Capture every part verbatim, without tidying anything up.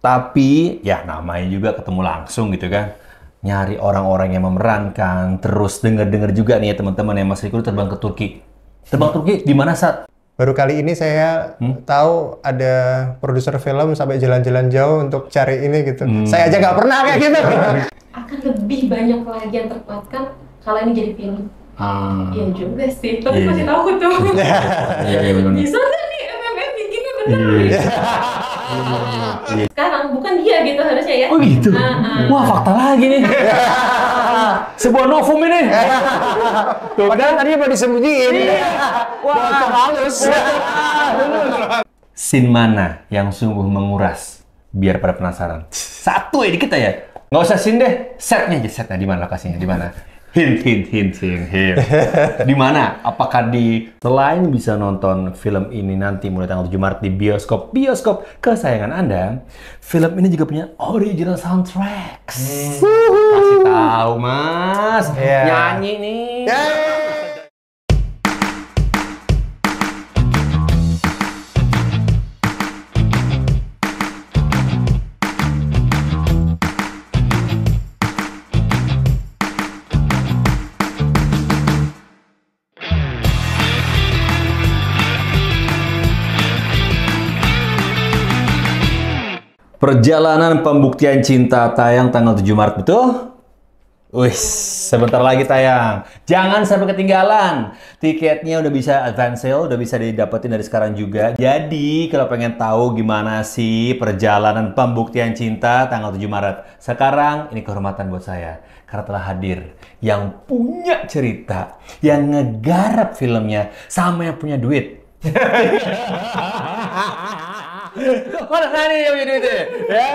Tapi ya namanya juga ketemu langsung gitu kan. Nyari orang-orang yang memerankan, terus denger-denger juga nih ya teman-teman ya Mas Riko terbang ke Turki. Terbang Turki di mana saat? Baru kali ini saya hmm? tahu ada produser film sampai jalan-jalan jauh untuk cari ini gitu. Hmm. Saya aja nggak pernah kayak gitu. Akan lebih banyak lagi yang terkuatkan kalau ini jadi film. Hmm. Iya juga sih, tapi yeah. masih takut tuh. Iya, iya benar. Bisa nggak nih M M M bikinnya bener? Yeah. Sekarang bukan dia gitu harusnya ya. Oh gitu? Uh, uh. Wah fakta lagi nih. Sebuah novum ini. Padahal tadi mau disembunyiin. Wah halus. Scene mana yang sungguh menguras? Biar pada penasaran. Satu ya dikit ya. Nggak usah scene deh. Setnya aja, setnya di mana lokasinya, di mana? Hint, hint, hint, hint, hint. Di mana? Apakah di selain bisa nonton film ini nanti mulai tanggal tujuh Maret di bioskop bioskop kesayangan Anda, film ini juga punya original soundtrack. Hmm. Kasih tahu Mas, yeah. Nyanyi nih. Yeah. Perjalanan Pembuktian Cinta tayang tanggal tujuh Maret, betul? Wih, sebentar lagi tayang. Jangan sampai ketinggalan. Tiketnya udah bisa advance sale, udah bisa didapetin dari sekarang juga. Jadi, kalau pengen tahu gimana sih perjalanan Pembuktian Cinta tanggal tujuh Maret, sekarang ini kehormatan buat saya. Karena telah hadir yang punya cerita, yang ngegarap filmnya, sama yang punya duit. Mana nih yang punya duit ya?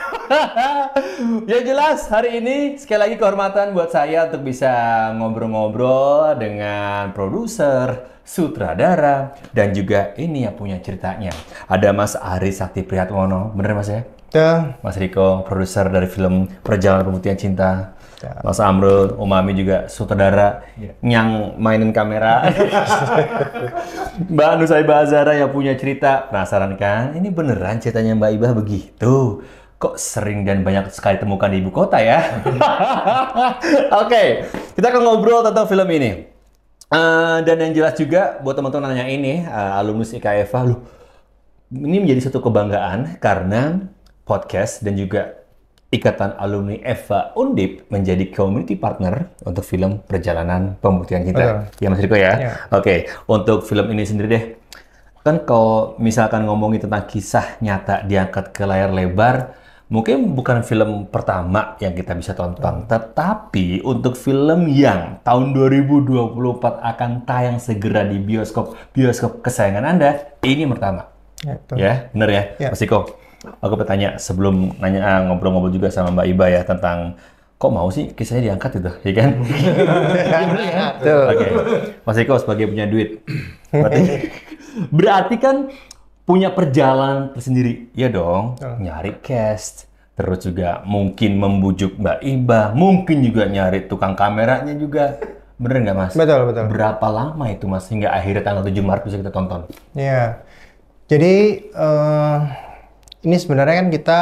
Ya jelas hari ini sekali lagi kehormatan buat saya untuk bisa ngobrol-ngobrol dengan produser, sutradara, dan juga ini yang punya ceritanya. Ada Mas Aris Sakti Prihatmono, bener Mas ya? Ya. Mas Riko, produser dari film Perjalanan Pembuktian Cinta. Ya. Mas Amrul, Umami juga sutradara ya. Yang mainin kamera. Mbak Nusaibah Azhara yang punya cerita. Penasaran kan? Ini beneran ceritanya Mbak Ibah begitu? Kok sering dan banyak sekali temukan di ibu kota ya? Oke, okay, kita akan ngobrol tentang film ini. Uh, dan yang jelas juga buat teman-teman nanya ini, uh, alumnus I K F A, loh, ini menjadi satu kebanggaan karena podcast dan juga Ikatan Alumni E V A Undip menjadi community partner untuk film Perjalanan Pembuktian Cinta. Ya Mas Riko ya? Ya. Oke, okay. Untuk film ini sendiri deh, kan kalau misalkan ngomongin tentang kisah nyata diangkat ke layar lebar, mungkin bukan film pertama yang kita bisa tonton, hmm. tetapi untuk film yang tahun dua ribu dua puluh empat akan tayang segera di bioskop bioskop kesayangan Anda, ini pertama. Ya, ya bener ya, ya. Mas Riko? Aku bertanya sebelum nanya ngobrol-ngobrol juga sama Mbak Iba ya tentang kok mau sih kisahnya diangkat itu, ya kan? Oke, okay. Mas Eko sebagai punya duit, berarti, berarti kan punya perjalanan tersendiri, ya dong? Oh. Nyari cast, terus juga mungkin membujuk Mbak Iba, mungkin juga nyari tukang kameranya juga, bener nggak Mas? Betul betul. Berapa lama itu Mas hingga akhirnya tanggal tujuh Maret bisa kita tonton? Iya, jadi uh... ini sebenarnya kan kita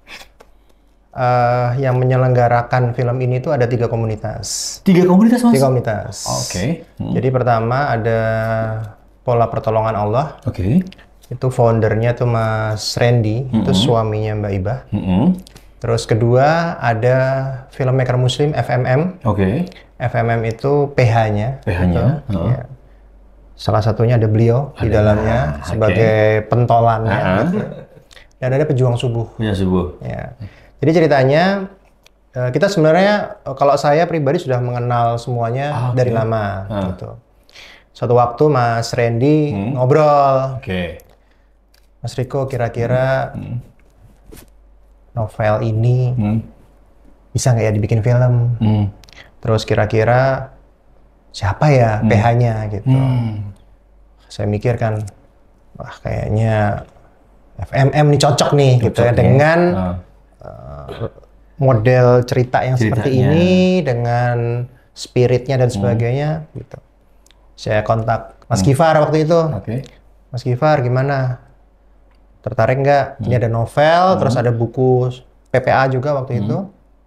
uh, yang menyelenggarakan film ini tuh ada tiga komunitas. Tiga komunitas Mas? Tiga komunitas. Oke. Okay. Hmm. Jadi pertama ada Pola Pertolongan Allah. Oke. Okay. Itu foundernya tuh Mas Randy, mm-hmm. itu suaminya Mbak Ibah. Mm-hmm. Terus kedua ada Filmmaker Muslim F M M. Oke. Okay. F M M itu P H-nya. P H-nya. Gitu. Uh-huh. Ya. Salah satunya ada beliau ada. Di dalamnya ah, sebagai okay. pentolannya. Uh-huh. Gitu. Dan ada pejuang subuh. Pejuang subuh. Ya. Jadi ceritanya kita sebenarnya kalau saya pribadi sudah mengenal semuanya ah, okay. dari lama. Ah. Gitu. Suatu waktu Mas Randy hmm. ngobrol. Oke. Okay. Mas Riko kira-kira hmm. novel ini hmm. bisa nggak ya dibikin film? Hmm. Terus kira-kira siapa ya hmm. P H-nya gitu. Hmm. Saya mikir kan, wah kayaknya F M M nih cocok nih cocok gitu ya dengan uh. Uh, model cerita yang Ceritanya. seperti ini dengan spiritnya dan sebagainya hmm. gitu. Saya kontak Mas hmm. Kifar waktu itu. Okay. Mas Kifar gimana? tertarik nggak? Hmm. Ini ada novel, hmm. terus ada buku P P A juga waktu hmm. itu.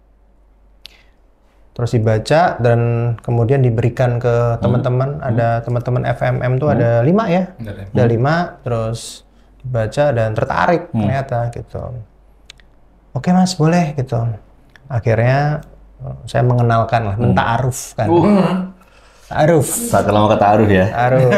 Terus dibaca dan kemudian diberikan ke teman-teman. Hmm. Ada teman-teman F M M tuh hmm. ada lima ya, hmm. ada lima. Terus dibaca dan tertarik hmm. ternyata gitu. Oke mas, boleh gitu. Akhirnya saya mengenalkan lah, hmm. menta'aruf kan. Uh. Ta'aruf. Saat lama kata ta'aruf ya. Ta'aruf.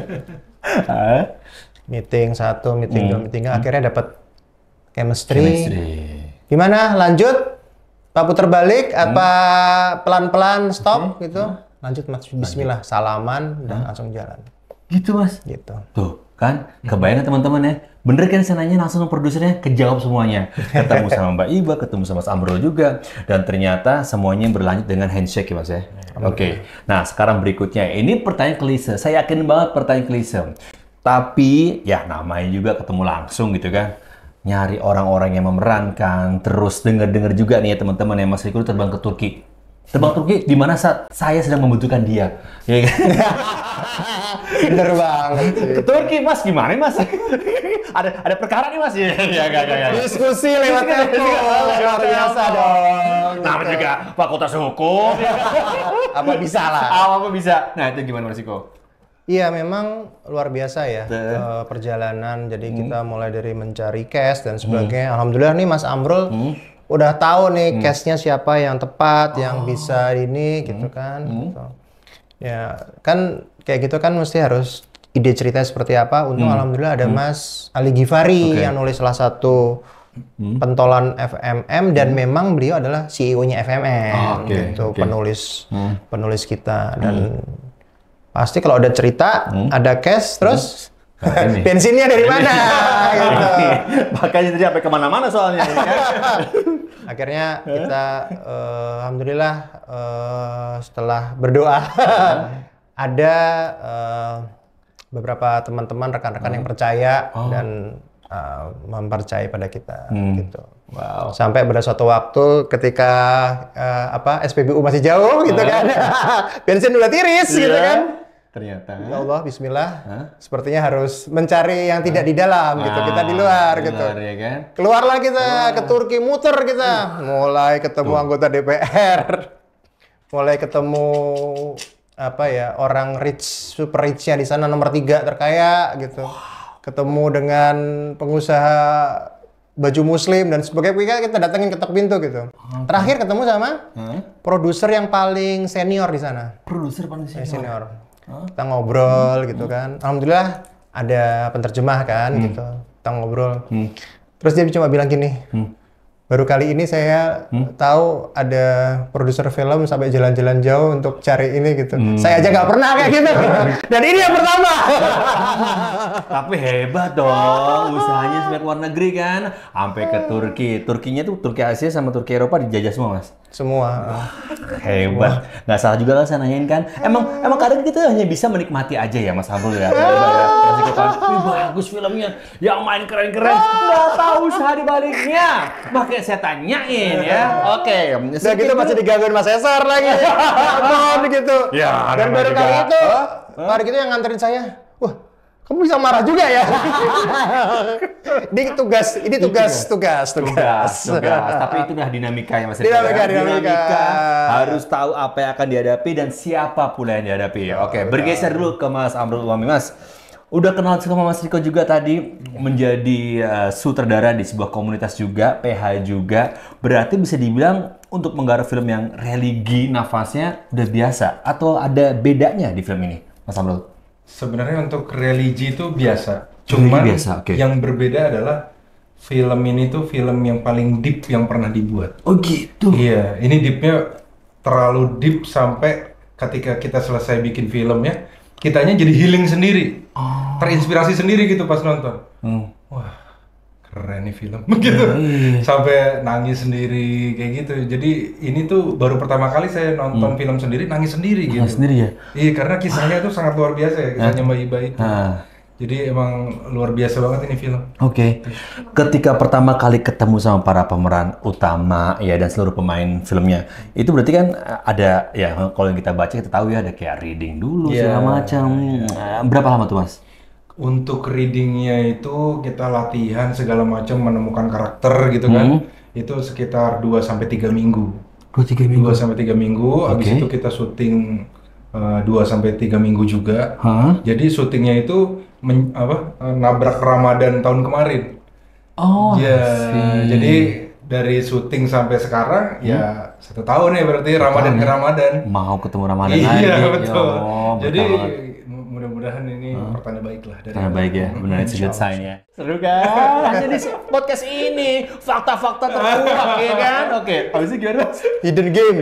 Meeting satu, meeting hmm. dua, meeting tiga. Akhirnya dapat chemistry. chemistry. Gimana? Lanjut? Pak puter balik? Hmm. Apa pelan-pelan stop hmm. gitu? Lanjut mas, bismillah. Salaman, dan hmm. langsung jalan. Gitu mas? Gitu. Tuh kan, kebayang teman-teman ya. Bener kan saya nanya langsung ke produsernya, kejawab semuanya. Ketemu sama Mbak Iba, ketemu sama Mas Amrul juga. Dan ternyata semuanya berlanjut dengan handshake ya Mas ya. Oke, okay. Nah sekarang berikutnya. Ini pertanyaan klise, saya yakin banget pertanyaan klise. Tapi ya namanya juga ketemu langsung gitu kan. Nyari orang-orang yang memerankan, terus denger-denger juga nih ya teman-teman ya, Mas Riko terbang ke Turki. Terbang Turki di mana saat saya sedang membutuhkan dia. Ya kan? Bener banget sih. Ke Turki Mas, gimana Mas? ada ada perkara nih Mas ya. Ya enggak enggak. Diskusi lewat telepon. Luar biasa dong. Nama juga Fakultas Hukum. Apa bisa lah. Apa bisa. Nah, itu gimana Mas Riko? Iya, memang luar biasa ya uh, perjalanan. Jadi hmm. kita mulai dari mencari cash dan sebagainya. Hmm. Alhamdulillah nih Mas Amrul hmm. udah tahu nih hmm. cashnya siapa yang tepat, oh. yang bisa ini hmm. gitu kan. Hmm. Gitu. Ya kan kayak gitu kan mesti harus ide cerita seperti apa. Untung hmm. alhamdulillah ada hmm. Mas Ali Ghifari okay. yang nulis salah satu hmm. pentolan F M M dan hmm. memang beliau adalah C E O-nya F M M oh, okay. gitu, okay. penulis hmm. penulis kita dan hmm. pasti kalau ada cerita, hmm. ada cash, terus hmm. bensinnya dari mana? gitu. Makanya tadi sampai kemana-mana soalnya. Akhirnya kita, uh, alhamdulillah uh, setelah berdoa, ada uh, beberapa teman-teman, rekan-rekan hmm. yang percaya oh. dan uh, mempercayai pada kita. Hmm. gitu. Wow. Sampai pada suatu waktu ketika uh, apa S P B U masih jauh gitu kan, bensin udah tiris yeah. gitu kan. Ternyata. Ya Allah, Bismillah. Huh? Sepertinya harus mencari yang tidak huh? di dalam gitu. Kita di luar di gitu. Luar, ya kan? Keluarlah kita oh. ke Turki, muter kita. Mulai ketemu Tuh. anggota D P R. Mulai ketemu apa ya, orang rich, super rich-nya di sana nomor tiga terkaya gitu. Wow. Ketemu dengan pengusaha baju muslim dan sebagainya, kita datengin ketok pintu gitu. Okay. Terakhir ketemu sama huh? produser yang paling senior di sana. Produser paling senior. senior. Huh? Kita ngobrol hmm. gitu kan. Alhamdulillah ada penterjemah kan hmm. gitu. Kita ngobrol. Hmm. Terus dia cuma bilang gini, hmm. baru kali ini saya hmm. tahu ada produser film sampai jalan-jalan jauh untuk cari ini gitu. Hmm. Saya aja nggak pernah kayak gitu. Dan ini yang pertama. Tapi hebat dong, usahanya sampai luar negeri kan, sampai ke Turki. Turkinya tuh Turki Asia sama Turki Eropa dijajah semua Mas. Semua. Wah, hebat. Nggak salah juga lah saya nanyain kan. Emang emang kadang kita hanya bisa menikmati aja ya Mas Abdul ya. Masih kan, wih bagus filmnya, yang main keren-keren. Nggak tahu usaha di baliknya. Makanya saya tanyain ya. Oke. Udah gitu masih digangguin Mas Cesar lagi. Mohon gitu. Ya. Dan baru kali itu, baru gitu yang nganterin saya. Wah, kamu bisa marah juga ya? Ini tugas, ini tugas, tugas, tugas, tugas. Tapi itu udah dinamika ya Mas. Dinamika, dinamika, dinamika. Harus tahu apa yang akan dihadapi dan siapa pula yang dihadapi. Oke, bergeser dulu ke Mas Amrul Umami. Mas, udah kenal sama Mas Riko juga tadi, menjadi uh, sutradara di sebuah komunitas juga, P H juga. Berarti bisa dibilang untuk menggarap film yang religi nafasnya udah biasa, atau ada bedanya di film ini, Mas Amrul? Sebenarnya untuk religi itu biasa, cuman biasa, okay. yang berbeda adalah film ini tuh film yang paling deep yang pernah dibuat. Oh gitu? Iya, ini deepnya terlalu deep sampai ketika kita selesai bikin filmnya, kitanya jadi healing sendiri, oh. terinspirasi sendiri gitu pas nonton. Hmm. Wah, keren nih film, gitu. Hmm. Sampai nangis sendiri kayak gitu. Jadi ini tuh baru pertama kali saya nonton hmm. film sendiri, nangis sendiri gitu. Nangis sendiri ya? Iya, karena kisahnya itu sangat luar biasa ya, kisahnya Mbak Iba itu. Ah. Jadi emang luar biasa banget ini film. Oke. Okay. Ketika pertama kali ketemu sama para pemeran utama ya dan seluruh pemain filmnya, itu berarti kan ada ya kalau yang kita baca kita tahu ya ada kayak reading dulu yeah. segala macam. Yeah. Berapa lama tuh Mas? untuk readingnya itu kita latihan segala macam menemukan karakter gitu kan. Hmm. Itu sekitar dua sampai tiga minggu. Dua tiga minggu. dua sampai tiga minggu, habis Oke. itu kita syuting uh, dua sampai tiga minggu juga. Hah? Jadi syutingnya itu men- apa uh, nabrak Ramadan tahun kemarin. Oh, Ya, I see. jadi dari syuting sampai sekarang ya satu tahun ya berarti Ramadan ke tahun ya. Ramadan. Mau ketemu Ramadan Iya lagi. betul. Ya Allah, Jadi betah banget. mu- mudah-mudahan ini pertanda baik lah dari Nah, baik ya, benar itu good sign ya. Seru kan? Hanya di podcast ini fakta-fakta terkuak ya kan? Oke, habis itu gimana? Mas? Hidden game.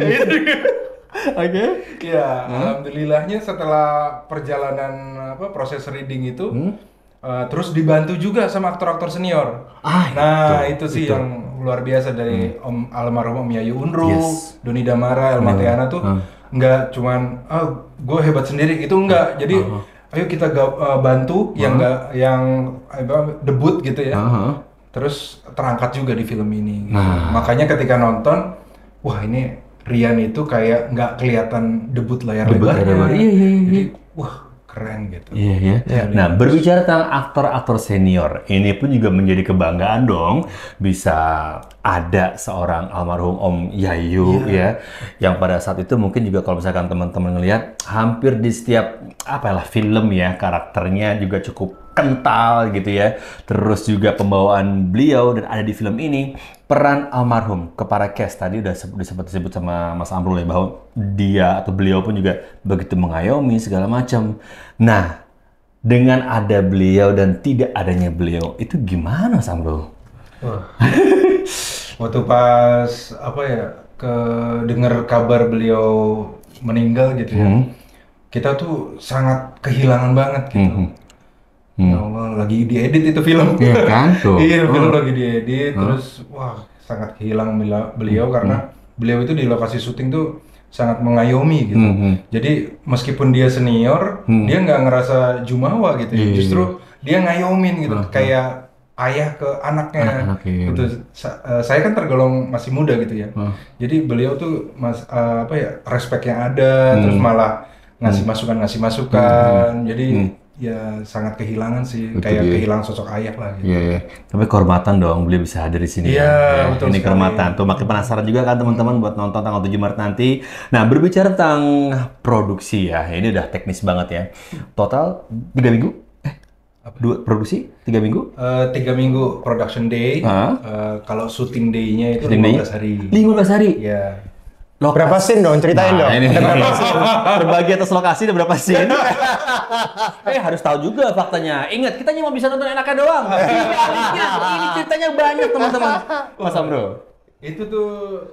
Oke. Iya, alhamdulillahnya setelah perjalanan apa proses reading itu uh, terus dibantu juga sama aktor-aktor senior. Ah, nah, itu, itu, sih itu. yang luar biasa dari Om almarhum Om Yayu Unru, Yes. Doni Damara, Elma Teana tuh Hmm. nggak cuman ah gue hebat sendiri itu enggak. Jadi ayo kita ga- uh, bantu yang nggak yang apa, debut gitu ya. Aha. Terus terangkat juga di film ini. Nah. Makanya ketika nonton, wah ini Rian itu kayak nggak kelihatan debut layar Debut lebarnya. layar lebar, iya, iya, iya. Jadi wah keren gitu. Iya ya. Nah, berbicara tentang aktor-aktor senior, ini pun juga menjadi kebanggaan dong bisa ada seorang almarhum Om Yayu ya, yang pada saat itu mungkin juga kalau misalkan teman-teman ngelihat hampir di setiap apalah film ya karakternya juga cukup kental gitu ya. Terus juga pembawaan beliau dan ada di film ini peran almarhum kepada cast tadi udah se- udah sempat disebut sama Mas Amrul ya bahwa dia atau beliau pun juga begitu mengayomi segala macam. Nah, dengan ada beliau dan tidak adanya beliau itu gimana Mas Amrul? Wah. Waktu pas apa ya ke dengar kabar beliau meninggal gitu ya, kita tuh sangat kehilangan banget gitu. Hmm. Ya Allah, lagi diedit itu film. Iya kan, tuh. Iya, film Hmm. lagi diedit, terus wah sangat kehilangan bila- beliau karena beliau itu di lokasi syuting tuh sangat mengayomi gitu. Hmm. Jadi meskipun dia senior, dia nggak ngerasa jumawa gitu. ya. Iya, Justru dia ngayomin gitu, kayak ayah ke anaknya. Anak-anak, iya, Gitu. Sa- eh, saya kan tergolong masih muda gitu ya. Hmm. Jadi beliau tuh mas eh, apa ya respect yang ada, terus malah ngasih masukan ngasih masukan. Jadi ya sangat kehilangan sih, Itu kayak dia. kehilangan sosok ayah lah gitu. Iya, iya. Tapi kehormatan dong beliau bisa hadir di sini. Iya, ya. betul Ini sekali. kehormatan. Tuh makin penasaran juga kan teman-teman buat nonton tanggal tujuh Maret nanti. Nah, berbicara tentang produksi ya. Ini udah teknis banget ya. Total tiga minggu? Eh, dua produksi? Tiga minggu? Eh, tiga minggu production day, Hah? eh, kalau shooting day-nya itu Syuting lima day? belas hari. lima belas hari? Iya. Lokasi. Berapa scene dong? Ceritain Nah, dong. ini Ada berapa scene? berbagi atas lokasi ada berapa scene? eh harus tahu juga faktanya. Ingat kita cuma bisa nonton enaknya doang. Iya, ini ceritanya banyak teman-teman. Mas Amro. Itu tuh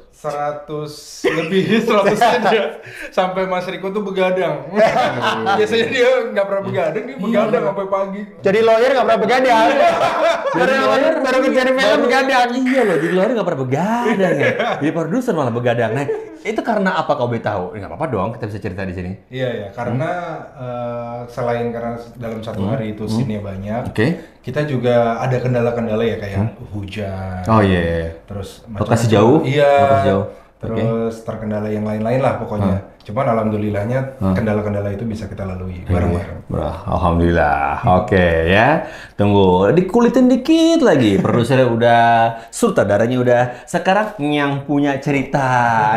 seratus lebih seratus aja sampai Mas Riko tuh begadang. Biasanya dia nggak pernah begadang, dia begadang sampai pagi. Jadi lawyer nggak pernah begadang. Jadi lawyer baru kerja di film baru- begadang. Iya loh, jadi lawyer nggak pernah begadang ya. Jadi produser malah begadang. Nah, itu karena apa kau boleh tahu? Ya, nggak apa-apa dong, kita bisa cerita di sini. Iya ya, karena eh, selain karena dalam satu hari itu scene-nya banyak, Oke. kita juga ada kendala-kendala ya kayak hujan. Oh iya. iya. Terus Lokasi macam-macam. jauh? Iya. Lokasi jauh. Terus terkendala yang lain-lain lah pokoknya. Cuman alhamdulillahnya kendala-kendala itu bisa kita lalui bareng-bareng. Wah, alhamdulillah. Oke ya. Tunggu, dikulitin dikit lagi. Produsernya udah, sutradaranya udah. Sekarang yang punya cerita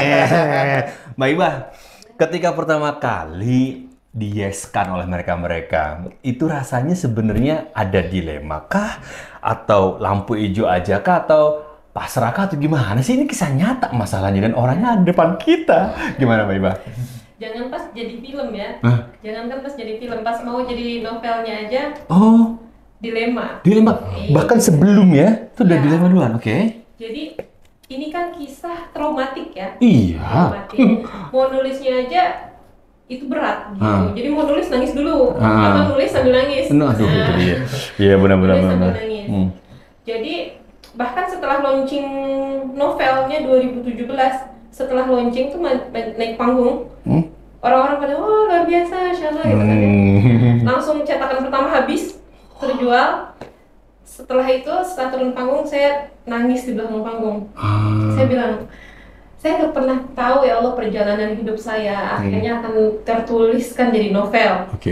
nih. Mbak Iba, ketika pertama kali diyeskan oleh mereka-mereka, itu rasanya sebenarnya ada dilema kah? Atau lampu hijau aja kah? Atau pasrah kah? Atau gimana sih? Ini kisah nyata masalahnya dan orangnya ada depan kita. Gimana Mbak Iba? Jangan pas jadi film ya. Hah? Jangan kan pas jadi film, pas mau jadi novelnya aja Oh, dilema. dilema. Iya. Bahkan sebelum ya, itu udah Iya. dilema duluan, oke? Jadi ini kan kisah traumatik ya. Iya. Traumatik. Mau nulisnya aja itu berat gitu. Ah. Jadi mau nulis nangis dulu. Ah. Atau nulis sambil nangis. Nah, aduh, itu Nah, dia. Iya, benar-benar. nulis sambil benar. nangis. Hmm. Jadi bahkan setelah launching novelnya dua ribu tujuh belas, setelah launching tuh ma- ma- naik panggung, Hmm? orang-orang pada oh luar biasa, Syala gitu kan ya. Hmm. Langsung cetakan pertama habis, terjual. Setelah itu setelah turun panggung saya nangis di belakang panggung. Ah. Saya bilang, saya nggak pernah tahu ya Allah perjalanan hidup saya akhirnya akan tertuliskan jadi novel. Oke.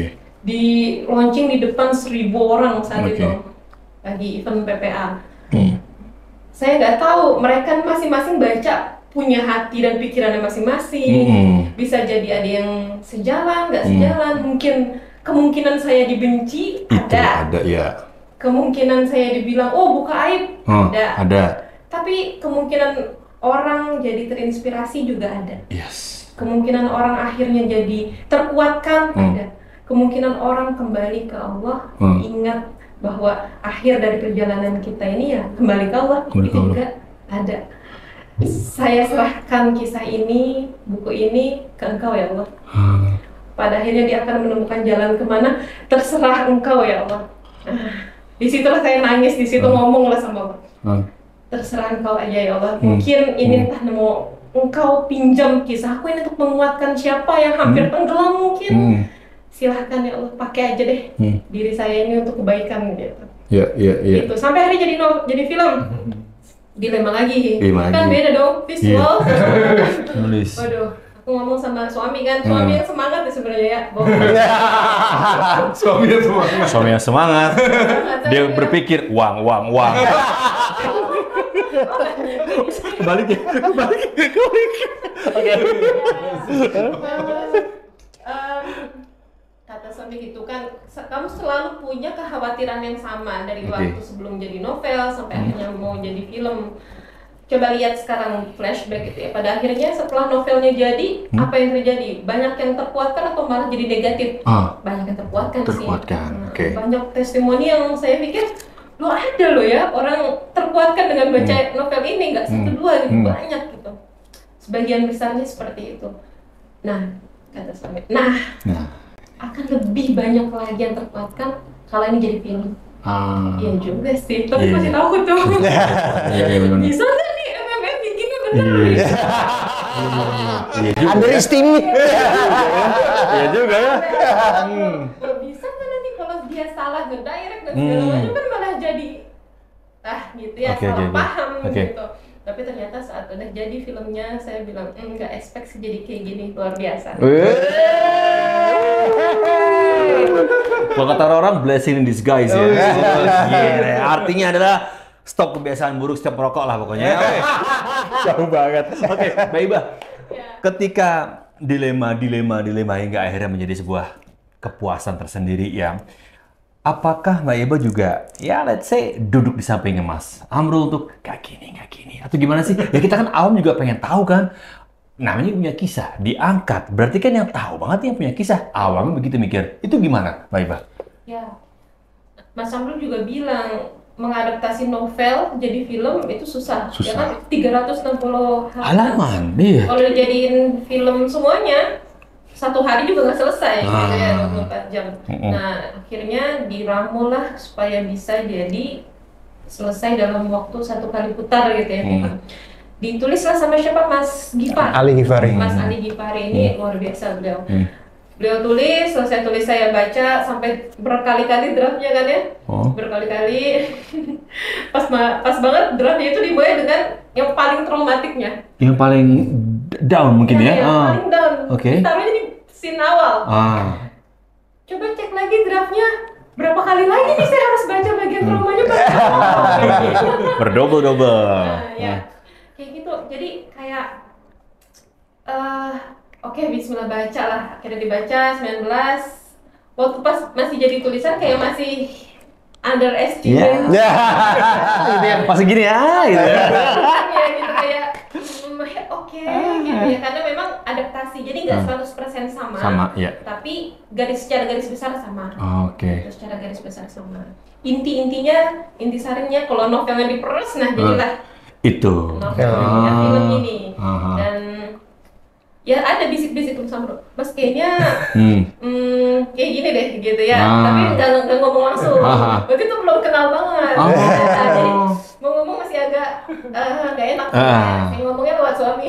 di launching di depan seribu orang saat Okay. itu lagi event P P A. Hmm. Saya nggak tahu, mereka masing-masing baca punya hati dan pikirannya masing-masing. Hmm. Bisa jadi ada yang sejalan, nggak Hmm. sejalan. Mungkin kemungkinan saya dibenci Itu ada. ada ya. Kemungkinan saya dibilang, oh buka aib Hmm, ada. ada. Tapi kemungkinan orang jadi terinspirasi juga ada. Yes. Kemungkinan orang akhirnya jadi terkuatkan Hmm. ada. Kemungkinan orang kembali ke Allah, Hmm. ingat bahwa akhir dari perjalanan kita ini ya kembali ke Allah. Kembali ke Itu Allah. juga ada. Saya serahkan kisah ini, buku ini ke Engkau ya Allah. Hmm. Pada akhirnya dia akan menemukan jalan kemana, terserah Engkau ya Allah. Nah, disitulah saya nangis, di situ Hmm. ngomong lah sama Allah. Hmm. Terserah Engkau aja ya Allah. Hmm. Mungkin ini Hmm. entah mau Engkau pinjam kisahku ini untuk menguatkan siapa yang hampir tenggelam mungkin. Hmm. Silahkan ya Allah, pakai aja deh Hmm. diri saya ini untuk kebaikan gitu. Ya, ya, ya. Gitu. Sampai hari jadi no, jadi film. Dilema lagi. Dilema Kan lagi. beda dong, visual. Nulis. Waduh, aku ngomong sama suami kan, suami Hmm. yang semangat ya sebenarnya ya. Bohong. Suaminya semangat. Suami yang semangat. Dia berpikir uang, uang, uang. Kebalik ya, kebalik, kebalik. Oke. Em, kata suami gitu kan, se- kamu selalu punya kekhawatiran yang sama dari Oke. waktu sebelum jadi novel sampai akhirnya mau jadi film. Coba lihat sekarang flashback gitu ya. Pada akhirnya setelah novelnya jadi, Hmm. apa yang terjadi? Banyak yang terkuatkan atau malah jadi negatif? Ah, Banyak yang terkuatkan, Terkuatkan, sih. Nah, oke. Banyak testimoni yang saya pikir, lo ada lo ya orang terkuatkan dengan baca novel ini, nggak satu Hmm. dua gitu, Hmm. banyak gitu. Sebagian besarnya seperti itu. Nah, kata suami, nah nah, akan lebih banyak lagi yang terkuatkan kalau ini jadi film. ah, Iya juga sih, tapi Iya, masih iya. takut tuh. iya, iya, benar. Bisa nggak nih M M M bikinnya bener? Iya. Iya juga. Underestimate. Iya juga ya. Oh, bisa nggak nanti kalau dia salah ngedirect dan segala Hmm. macam kan malah jadi ah gitu ya, Oke, salah oke, oke. paham Oke. gitu. Tapi ternyata saat udah jadi filmnya saya bilang "Hmm, nggak expect sih jadi kayak gini, luar biasa. Kalau kata orang blessing in disguise ya. Yeah. Artinya adalah stop kebiasaan buruk setiap merokok lah pokoknya. Jauh banget. Oke, Mbak Iba. Ya. Ketika dilema, dilema, dilema hingga akhirnya menjadi sebuah kepuasan tersendiri ya. Apakah Mbak Iba juga, ya let's say duduk di sampingnya Mas Amrul untuk gak gini, gak gini, atau gimana sih? Ya kita kan awam juga pengen tahu kan, namanya punya kisah, diangkat, berarti kan yang tahu banget yang punya kisah, awamnya begitu mikir, itu gimana Mbak Iba? Ya, Mas Amrul juga bilang mengadaptasi novel jadi film itu susah, Susah. ya kan tiga ratus enam puluh halaman. Halaman, iya. Kalau dijadiin film semuanya satu hari juga nggak selesai gitu ya, Ah. dua puluh empat jam. Mm-mm. Nah akhirnya diramu lah supaya bisa jadi selesai dalam waktu satu kali putar gitu ya. Hmm. Ditulislah sama siapa? Mas Gifar. Ali Gifari. Mas Ali Gifari ini luar biasa beliau. Hmm. Beliau tulis, selesai tulis saya baca sampai berkali-kali draftnya kan ya, Oh. berkali-kali. pas ma- pas banget draftnya itu dimulai dengan yang paling traumatiknya. Yang paling down mungkin ya? Yang Ah. paling down. Oke. Taruhnya di scene awal. Ah. Coba cek lagi draftnya. Berapa kali lagi nih saya harus baca bagian traumanya baca. Berdobel-dobel. Nah, ya. Kayak gitu. Jadi kayak eh oke Bismillah baca lah. Akhirnya dibaca sembilan belas. Waktu pas masih jadi tulisan kayak masih underestimate. Ya. Gitu ya. Pas gini ya, gitu ya. Ya gitu kayak mm, oke gitu ya, karena memang adaptasi jadi nggak seratus persen sama, Sama, ya. tapi garis secara garis besar sama. Oke. Terus secara garis besar sama. Inti-intinya, intisarinya kalau novelnya diperes, nah jadilah Itu. novelnya Ah. film ini. Aha. Dan ya ada bisik-bisik tuh sama Mas kayaknya Hmm. hmm, kayak gini deh gitu ya, Ah. tapi nggak nggak ngomong langsung. Ah. Berarti tuh belum kenal banget. Oh. Nah, jadi mau ngomong masih agak eh, nggak enak. Ah. Saya ngomongnya lewat suami.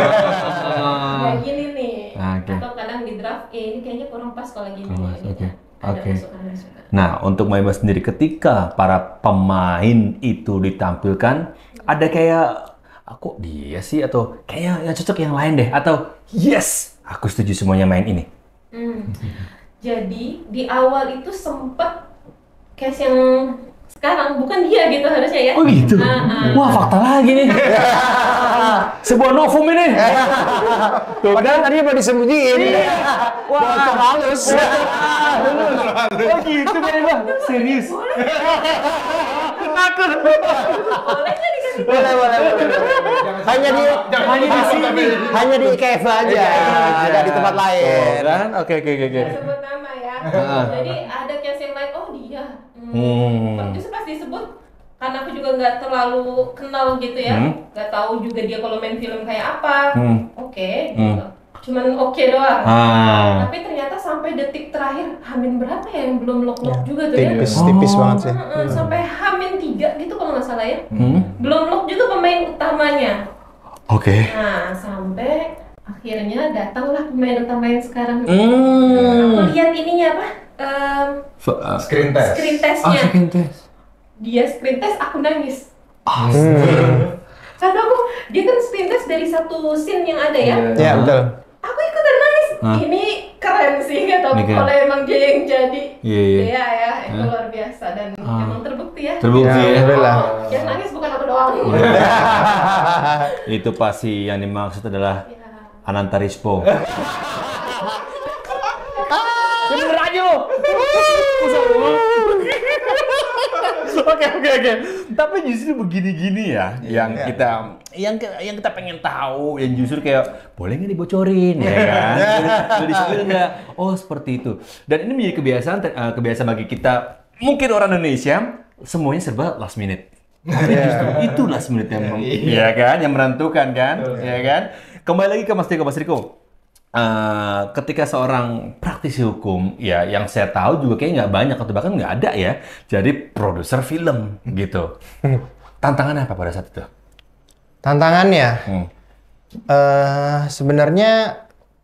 Ah. Kayak gini nih. Oke. Atau kadang di draft, eh ini kayaknya kurang pas kalau gini. Kurang pas, gitu. oke. Ada Oke. masukan-masukan. Nah, untuk Mbak Iba sendiri ketika para pemain itu ditampilkan, ada kayak aku dia sih atau kayaknya yang cocok yang lain deh atau yes, aku setuju semuanya main ini. Hmm. Jadi di awal itu sempet case yang sekarang bukan dia gitu harusnya ya. Oh gitu? Ah, ah. Wah, fakta lagi nih. Sebuah novum ini. Padahal tadi mau disembunyiin. Wah, bocor halus. Oh gitu kan, Bang? Serius? Takut. Boleh nggak dikasih? Boleh, boleh, boleh. Hanya di Hanya di sini. hanya di Keva aja, nggak di tempat lain. Kan? Oke, oke, oke. Nggak sebut nama ya. Ah. Jadi ada case yang lain, oh dia. Hmm. Hmm. Justru pas disebut, karena aku juga nggak terlalu kenal gitu ya, Hmm. nggak tahu juga dia kalau main film kayak apa. Hmm. Oke, Hmm. gitu. Cuman oke doang. Ah. Tapi ternyata sampai detik terakhir Hamin berapa ya yang belum lock-lock juga tuh ya? Tipis, tipis Oh. banget sih. Heeh, sampai Hamin tiga gitu kalau nggak salah ya. Hmm. Belum lock juga pemain utamanya. Oke. Nah, sampai akhirnya datanglah pemain utama yang sekarang. Hmm. Aku lihat ininya apa? Em, F- uh, Screen test. screen Ah, testnya. second test. Dia screen test, aku nangis. Hmm. Karena aku, dia kan screen test dari satu scene yang ada ya. Iya. Ya, betul. Aku ikutan nangis. Hah? Ini keren sih, nggak tahu Ini keren. kalau emang dia yang jadi. Iya, iya. Dia ya, itu Hah? luar biasa dan Ah. emang terbukti ya. Terbukti Ya, ya. alhamdulillah. Oh, yang nangis bukan aku doang. Itu pasti yang dimaksud adalah Ya. Ananta Rispo. Ya bener aja lo. Oke oke oke. Tapi justru begini-gini ya, yang Iya. kita yang ke- yang kita pengen tahu, yang justru kayak boleh nggak dibocorin ya kan? Boleh di-spill nggak? Oh seperti itu. Dan ini menjadi kebiasaan ter- eh, kebiasaan bagi kita mungkin orang Indonesia semuanya serba last minute. Tapi justru itu last minute yang mem- ya kan, yang menentukan kan, ya kan. Kembali lagi ke Mas Riko, Mas Riko. Eh, ketika seorang praktisi hukum, ya yang saya tahu juga kayaknya nggak banyak atau bahkan nggak ada ya, jadi produser film gitu. Tantangannya apa pada saat itu? Tantangannya, Hmm. eh sebenarnya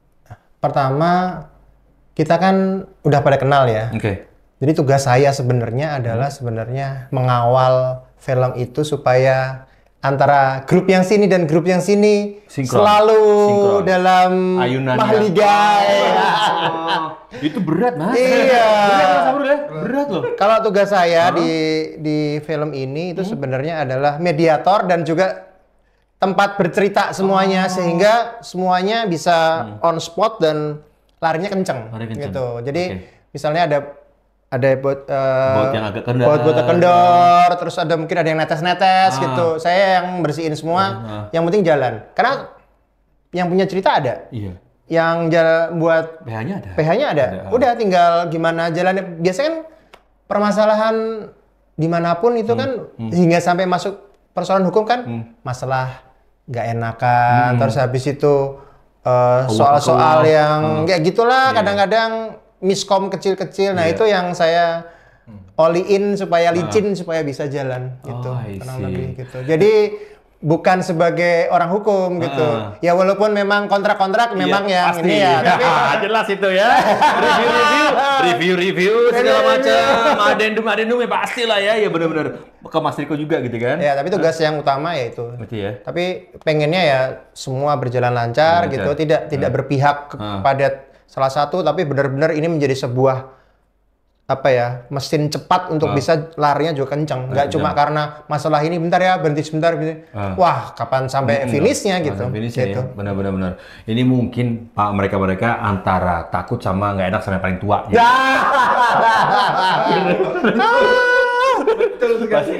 pertama kita kan udah pada kenal ya. Oke. Jadi tugas saya sebenarnya adalah sebenarnya mengawal film itu supaya antara grup yang sini dan grup yang sini Sinkron. selalu Sinkron. dalam Ayunannya. mahligai. Oh, itu berat mas. Iya. Berat mas Amrul ya. Berat loh. Kalau tugas saya di di film ini itu sebenarnya adalah mediator dan juga tempat bercerita semuanya sehingga semuanya bisa on spot dan larinya kenceng, Lari kenceng. gitu. Jadi Oke. misalnya ada ada bot, eh, Bot yang agak kendor. bot- bot kendor, terus ada mungkin ada yang netes-netes Ah. gitu. Saya yang bersihin semua, Ah. yang penting jalan. Karena yang punya cerita ada, Iya. yang jalan buat P H-nya ada. P H-nya ada. Ada. Udah tinggal gimana jalannya. Biasanya kan permasalahan dimanapun itu kan hingga sampai masuk persoalan hukum kan masalah nggak enakan. Terus habis itu eh, soal-soal Keuang-keuang. yang kayak gitulah. Iya. Kadang-kadang miskom kecil-kecil. Nah Iya. itu yang saya all-in supaya licin supaya bisa jalan gitu. Oh, I Kurang see. lebih gitu. Jadi bukan sebagai orang hukum gitu. Ah. Ya walaupun memang kontrak-kontrak memang Iya, yang pasti. ini ya. Tapi jelas itu ya. Review-review, review-review segala macam. Adendum-adendum ya pasti lah ya. Ya benar-benar ke Mas Riko juga gitu kan. ya, tapi tugas yang utama ya itu. Berarti ya. Tapi pengennya ya semua berjalan lancar Lancar. gitu, tidak tidak berpihak Ah. kepada salah satu, tapi benar-benar ini menjadi sebuah apa ya mesin cepat untuk Ah. bisa larinya juga kenceng. Nggak kenceng. cuma karena masalah ini bentar ya berhenti sebentar. Bentar. Ah. Wah kapan sampai finishnya gitu. Nah, finishnya gitu. ya. Benar-benar benar. Ini mungkin Pak mereka-mereka antara takut sama nggak enak sama yang paling tua. Ya. Betul sekali.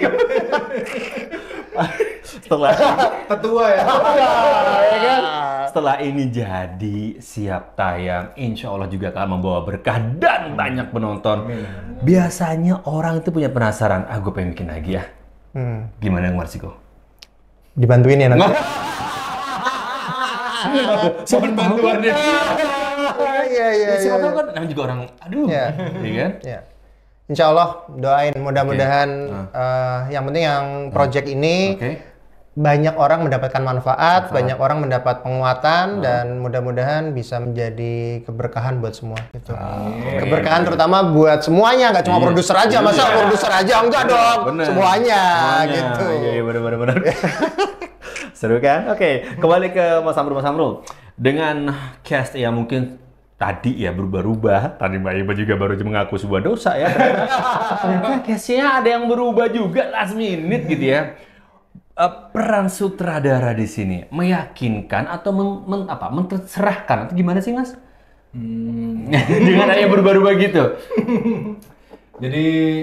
Setelah Ketua ya. ya kan? Setelah ini jadi siap tayang, insya Allah juga akan membawa berkah dan banyak penonton. Biasanya orang itu punya penasaran, ah gue pengen bikin lagi ya. Hmm. Gimana Mas Riko? Dibantuin ya nanti. Mohon bantuannya. Iya iya Siapa iya. tahu kan namanya juga orang, aduh, Iya. iya kan? Ya. Insya Allah doain mudah-mudahan Oke. eh, yang penting yang project ini Oke. banyak orang mendapatkan manfaat, banyak orang mendapat penguatan dan mudah-mudahan bisa menjadi keberkahan buat semua gitu. Keberkahan terutama buat semuanya, nggak cuma Iya. produser aja, masa Iya. produser aja enggak dong, Bener. semuanya, Semuanya. gitu. Iya, iya benar benar benar. Seru kan? Oke, kembali ke Mas Amrul Mas Amrul. Dengan cast yang mungkin tadi ya berubah-ubah. Tadi Mbak Iba juga baru mengaku sebuah dosa ya. Ternyata case-nya ada yang berubah juga last minute gitu ya. Uh, peran sutradara di sini meyakinkan atau men, men, apa, menterserahkan atau gimana sih Mas? Hmm. Dengan ada yang berubah-ubah gitu. Jadi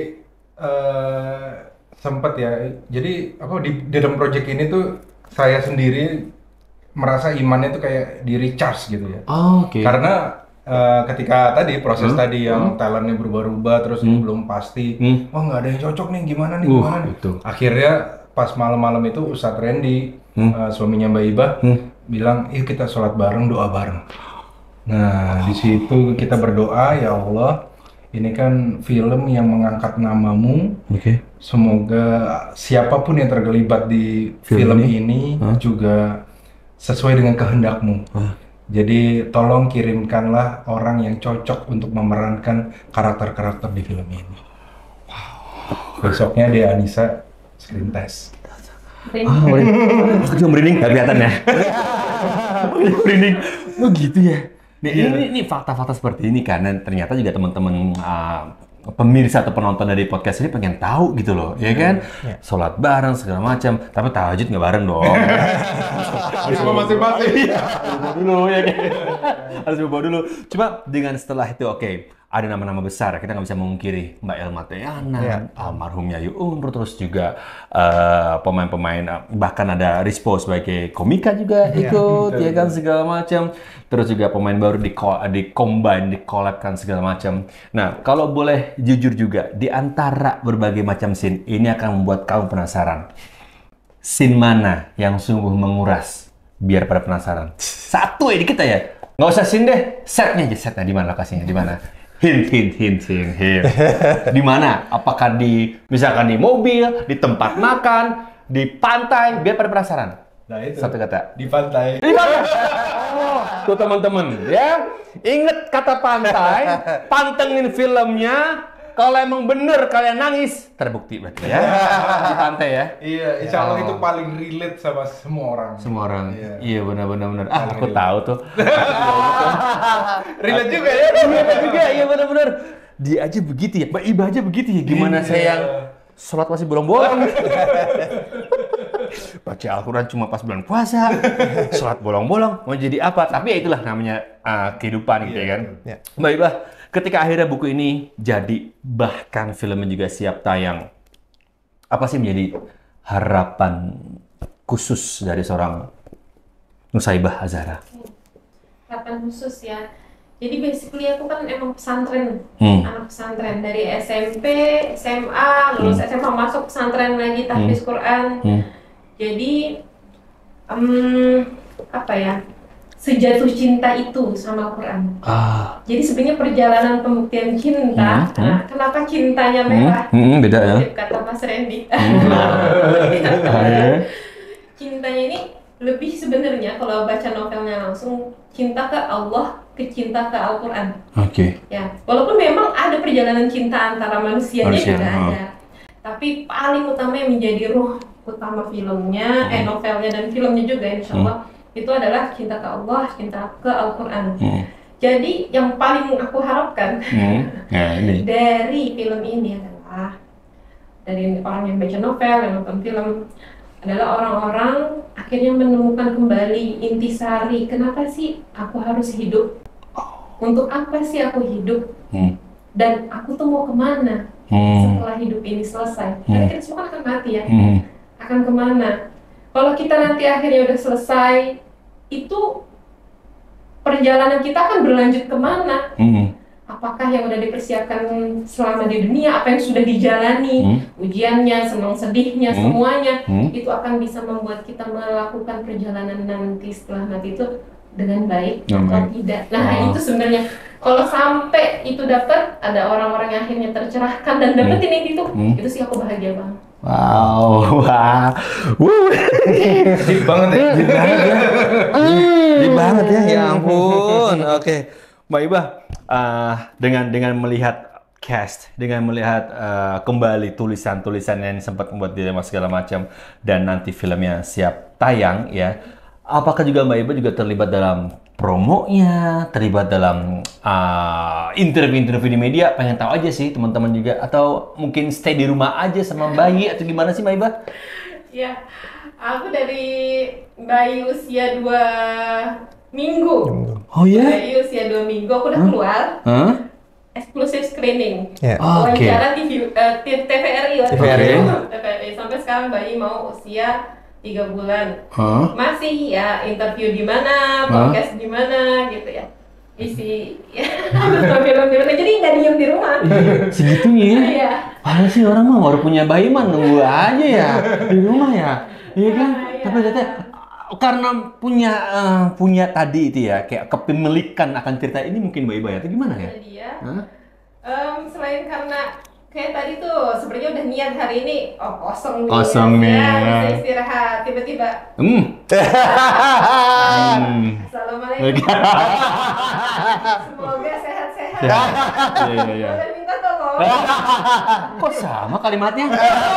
uh, sempat ya. Jadi apa di, di dalam project ini tuh saya sendiri merasa imannya tuh kayak di recharge gitu ya. Oh, oke. Okay. Karena Uh, ketika tadi proses hmm? tadi yang hmm? talentnya berubah-ubah terus hmm? belum pasti, hmm? wah nggak ada yang cocok nih, gimana nih, uh, gimana nih. Betul. Akhirnya pas malam-malam itu Ustadz Randy, hmm? uh, suaminya Mbak Iba, hmm? bilang, yuk kita sholat bareng, doa bareng. Nah, di situ kita berdoa, ya Allah, ini kan film yang mengangkat namamu. Oke. Okay. Semoga siapapun yang terlibat di film, film ini, ini huh? juga sesuai dengan kehendakmu. Huh? Jadi tolong kirimkanlah orang yang cocok untuk memerankan karakter-karakter di film ini. Wow. Besoknya dia Anissa screen test. Ah, aku cuma merinding, nggak kelihatan ya? Merinding, oh gitu ya? Nih, yeah. ini, ini fakta-fakta seperti ini kan, dan ternyata juga teman-teman uh, pemirsa atau penonton dari podcast ini pengen tahu gitu loh, ya kan? Yeah. Sholat bareng segala macam, tapi tahajud nggak bareng dong. Harus masing-masing. Harus dulu ya kan? Harus bawa dulu. Cuma dengan setelah itu oke, okay, ada nama-nama besar, kita nggak bisa memungkiri Mbak Elma Teana, yeah. almarhum Yayu Unur, terus juga uh, pemain-pemain, bahkan ada Rispo sebagai komika juga ikut, yeah. ya kan, segala macam. Terus juga pemain baru di, di combine, di collabkan segala macam. Nah, kalau boleh jujur juga, di antara berbagai macam scene, ini akan membuat kamu penasaran. Scene mana yang sungguh menguras, biar pada penasaran. Satu ya kita ya, nggak usah scene deh, setnya aja, setnya di mana lokasinya, di mana? Hint, hint, hint, hint, hint. Di mana? Apakah di, misalkan di mobil, di tempat makan, di pantai, biar pada penasaran. Nah itu, satu kata. Di pantai. Di pantai. Oh, tuh teman-teman, ya. Ingat kata pantai, pantengin filmnya. Kalau emang bener kalian nangis, terbukti berarti ya. Di pantai ya. Iya, insya Allah oh. itu paling relate sama semua orang. Semua orang. Iya, iya benar-benar benar. Ah, aku relate. Tahu tuh. Relate juga ya. Relate juga, iya benar-benar. Dia aja begitu ya, Mbak Iba aja begitu ya. Gimana iya. saya yang sholat masih bolong-bolong. Baca Al-Quran cuma pas bulan puasa, sholat bolong-bolong, mau jadi apa? Tapi ya itulah namanya uh, kehidupan gitu yeah. ya kan. Yeah. Mbak Iba, ketika akhirnya buku ini jadi, bahkan filmnya juga siap tayang, apa sih menjadi harapan khusus dari seorang Nusaibah Azhara? Harapan khusus ya. Jadi basically aku kan emang pesantren, hmm. anak pesantren dari S M P, S M A, lulus hmm. S M A masuk pesantren lagi, tahfiz hmm. Quran. Hmm. Jadi um, apa ya, sejatuh cinta itu sama Quran. Ah. Jadi sebenarnya perjalanan pembuktian cinta, hmm. nah, kenapa cintanya merah? Hmm. Hmm, beda ya. Kata Mas Randy. Hmm. Cintanya ini lebih sebenarnya kalau baca novelnya langsung cinta ke Allah, ke cinta ke Al-Quran. Oke. Okay. Ya, walaupun memang ada perjalanan cinta antara manusianya Manusia, juga oh. ada. Tapi paling utama yang menjadi ruh utama filmnya, hmm. eh novelnya dan filmnya juga insya Allah, hmm. itu adalah cinta ke Allah, cinta ke Al-Quran. Hmm. Jadi yang paling aku harapkan hmm. ya, ini. dari film ini adalah, dari orang yang baca novel, yang nonton film, adalah orang-orang akhirnya menemukan kembali intisari, kenapa sih aku harus hidup? Untuk apa sih aku hidup? Hmm. Dan aku tuh mau kemana hmm. setelah hidup ini selesai? Hmm. Karena kita semua akan mati ya. Hmm. Akan kemana? Kalau kita nanti akhirnya udah selesai, itu perjalanan kita akan berlanjut kemana? Hmm. Apakah yang udah dipersiapkan selama di dunia, apa yang sudah dijalani, hmm. ujiannya, senang sedihnya, hmm. semuanya, hmm. itu akan bisa membuat kita melakukan perjalanan nanti setelah mati itu dengan baik atau baik. tidak. Nah oh. itu sebenarnya kalau sampai itu dapat, ada orang-orang yang akhirnya tercerahkan dan dapetin hmm. itu, hmm. itu sih aku bahagia banget. Wow, wow, wuh, deep banget ya, deep banget ya, deep banget ya, ya ampun. Oke, okay. Mbak Iba, uh, dengan dengan melihat cast, dengan melihat uh, kembali tulisan-tulisan yang sempat membuat dilema segala macam, dan nanti filmnya siap tayang ya. Apakah juga Mbak Iba juga terlibat dalam promonya, terlibat dalam uh, interview-interview di media, pengen tahu aja sih teman-teman juga, atau mungkin stay di rumah aja sama bayi atau gimana sih Mbak Iba? Ya, aku dari bayi usia dua minggu. Oh ya? Bayi usia dua minggu aku udah keluar. Huh? Eksklusif screening. Yeah. Oh, oke. Wawancara T V, uh, T V R I lah. T V R I. T V R I. Sampai sekarang bayi mau usia tiga bulan. Huh? Masih ya interview di mana, podcast di mana gitu ya. Isi ya film di mana. Jadi nggak diem di rumah. Segitunya ya? Iya. Padahal sih orang mah baru punya bayi mah nunggu aja ya di rumah ya. Iya kan? Iya. Tapi ternyata karena punya eh, punya tadi itu ya, kayak kepemilikan akan cerita ini mungkin Mbak Iba ya, atau gimana ya? Jadi ya. Hah? Em, selain karena kayak tadi tuh sebenarnya udah niat hari ini, oh kosong nih. Kosong ya, nih. ya, bisa istirahat. Tiba-tiba, Hmm. Hmm. assalamualaikum. Semoga sehat-sehat. Iya, iya, iya. Boleh minta tolong. Kok sama kalimatnya?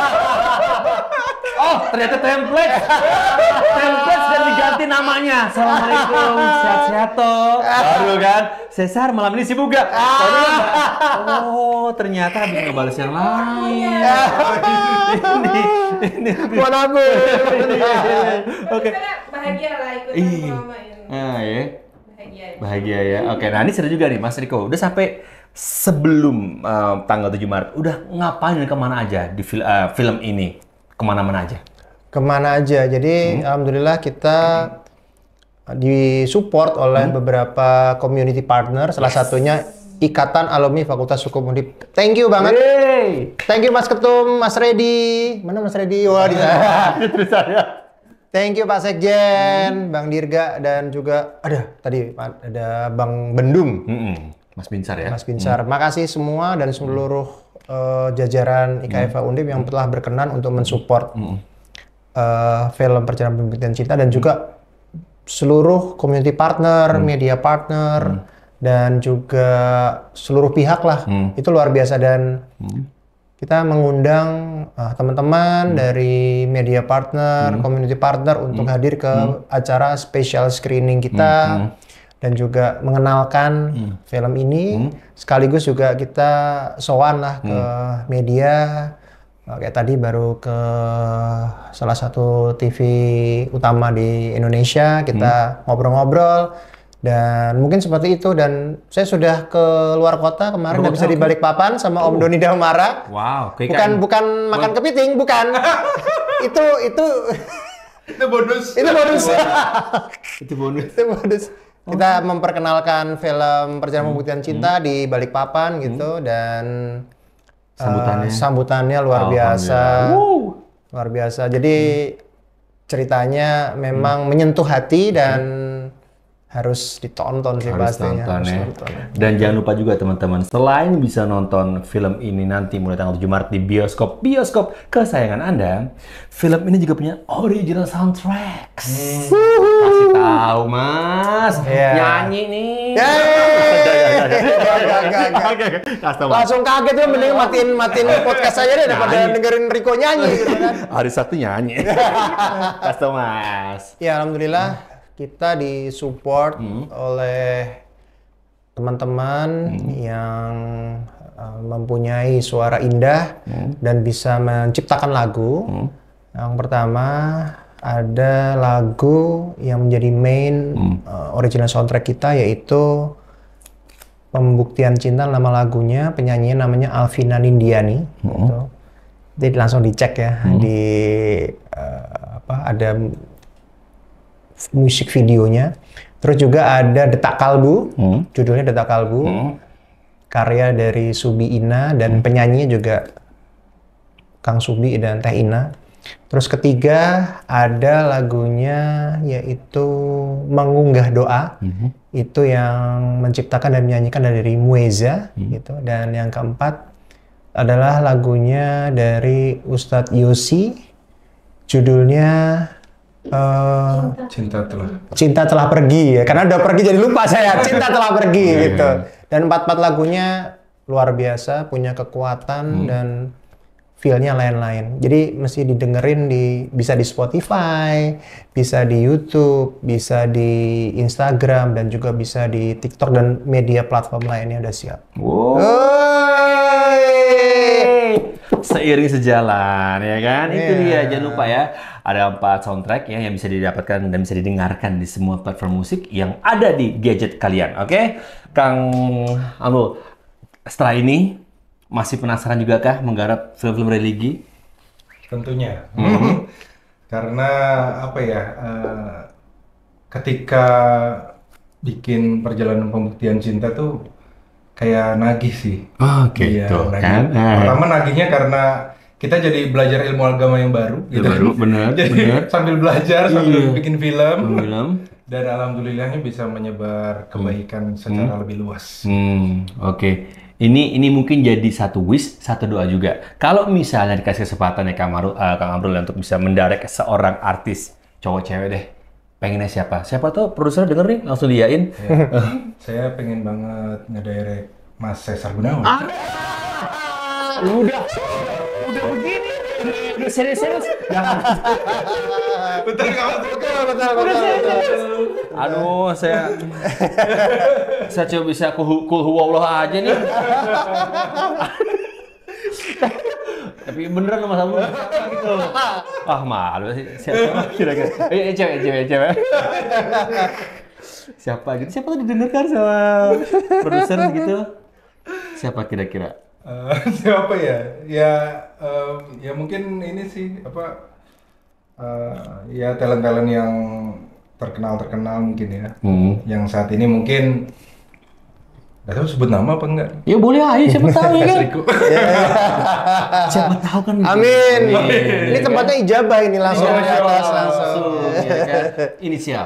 Oh, ternyata template. Template sudah diganti namanya. Assalamualaikum, sehat-sehat toh. Baru kan, Cesar malam ini sibuk gak? Oh, ternyata habis ngebales yang lain. Ini, ini. Buat aku. Oke. Karena bahagia lah ikut Iya. mama ini. Ah, ya. Bahagia. Bahagia ya. Oke, nah ini seru juga nih Mas Riko. Udah sampai sebelum uh, tanggal tujuh Maret, udah ngapain dan kemana aja di fil- uh, film ini? Kemana-mana aja? Kemana aja. Jadi alhamdulillah kita disupport oleh beberapa community partner. Salah satunya Ikatan Alumni Fakultas Hukum Undip. Thank you banget. Yeay! Thank you Mas Ketum, Mas Redi. Mana Mas Redi? Wah, di sana. Terus saya. Thank you Pak Sekjen, Bang Dirga, dan juga ada tadi ada Bang Bendum, Mm-mm. Mas Binsar ya? Mas Binsar. Makasih semua dan seluruh uh, jajaran I K F A Undip yang telah berkenan untuk mensupport uh, film Perjalanan Pembuktian Cinta, dan juga seluruh community partner, media partner, dan juga seluruh pihak lah. Itu luar biasa, dan kita mengundang uh, teman-teman dari media partner, community partner untuk hadir ke acara special screening kita, dan juga mengenalkan film ini. Sekaligus juga kita sowan lah ke media. Uh, kayak tadi baru ke salah satu T V utama di Indonesia, kita ngobrol-ngobrol. Dan mungkin seperti itu, dan saya sudah ke luar kota kemarin, nggak bisa di Balikpapan sama Om Doni Daumara. Wow, kayak Bukan bukan makan kepiting, bukan. itu itu Itu bonus. itu bonus. itu bonus. itu bonus. Kita memperkenalkan film Perjalanan Pembuktian Cinta di Balikpapan gitu, dan Sambutannya. uh, sambutannya luar biasa. Luar biasa. Jadi ceritanya memang menyentuh hati dan harus ditonton sih Harus pastinya. nonton Harus ya. nonton. Dan jangan lupa juga teman-teman, selain bisa nonton film ini nanti mulai tanggal tujuh Maret di bioskop bioskop kesayangan Anda, film ini juga punya original soundtrack. Kasih tahu Mas, Iya. nyanyi nih. Yeay! Gak, gak, gak, gak. Oke, kasih tahu Mas. Langsung kaget tuh, mending matiin matiin podcast aja deh daripada Nyanyi. dengerin Riko nyanyi gitu kan. Hari Sabtu nyanyi. Kasih tahu Mas. Ya alhamdulillah kita disupport oleh teman-teman yang uh, mempunyai suara indah dan bisa menciptakan lagu. Yang pertama ada lagu yang menjadi main uh, original soundtrack kita, yaitu Pembuktian Cinta, nama lagunya, penyanyinya namanya Alvina Nindiani. Gitu. Jadi langsung dicek ya di uh, apa ada musik videonya. Terus juga ada Detak Kalbu, judulnya Detak Kalbu, karya dari Subi Ina, dan penyanyinya juga Kang Subi dan Teh Ina. Terus ketiga ada lagunya yaitu Mengunggah Doa, itu yang menciptakan dan menyanyikan dari Mueza, gitu. Dan yang keempat adalah lagunya dari Ustadz Yosi, judulnya Uh, Cinta telah. Cinta Telah Pergi ya, karena udah pergi jadi lupa saya. Cinta Telah Pergi gitu. Dan empat-empat lagunya luar biasa, punya kekuatan, dan feel-nya lain-lain. Jadi mesti didengerin di bisa di Spotify, bisa di YouTube, bisa di Instagram dan juga bisa di TikTok dan media platform lainnya udah siap. Wow. Seiring sejalan ya kan, yeah. Itu dia, jangan lupa ya, ada empat soundtrack ya yang bisa didapatkan dan bisa didengarkan di semua platform musik yang ada di gadget kalian. Oke, okay? Kang Amrul, setelah ini masih penasaran juga kah menggarap film-film religi? Tentunya, mm-hmm. Karena apa ya, uh, ketika bikin perjalanan pembuktian cinta tuh kayak nagih sih. Oh gitu iya, kan. Pertama nagihnya karena kita jadi belajar ilmu agama yang baru. Gitu. Baru, bener. Jadi bener. sambil belajar, sambil iya. bikin film. film. Dan alhamdulillahnya bisa menyebar kebaikan hmm. secara hmm. lebih luas. Hmm, Oke. Okay. Ini ini mungkin jadi satu wish, satu doa juga. Kalau misalnya dikasih kesempatan ya Kang Amrul, uh, Kang Amrul untuk bisa mendirect seorang artis cowok cewek deh. Pengennya siapa? Siapa tuh produser denger nih, langsung diain. Ya. Saya pengen banget ngedirect Mas Cesar Gunawan. Ah, udah, udah begini, udah serius-serius. Betul, betul, betul, betul, betul. Aduh, saya, saya coba bisa kul huwallah aja nih. Tapi beneran Mas Amrul gitu. Ah malu sih. Siapa kira-kira? Eh cewek, cewek, cewek. Siapa gitu? Siapa tuh didengarkan sama produser gitu? Siapa kira-kira? Uh, siapa ya? Ya, um, ya mungkin ini sih apa? Uh, ya talent-talent yang terkenal-terkenal mungkin ya. Hmm. Yang saat ini mungkin nggak tahu sebut nama apa enggak? Ya boleh aja, siapa tahu ya kan? Siapa tahu kan? Amin. Amin. Ini tempatnya ijabah ini langsung. Oh, ya, langsung. langsung. Ya, kan? Inisial.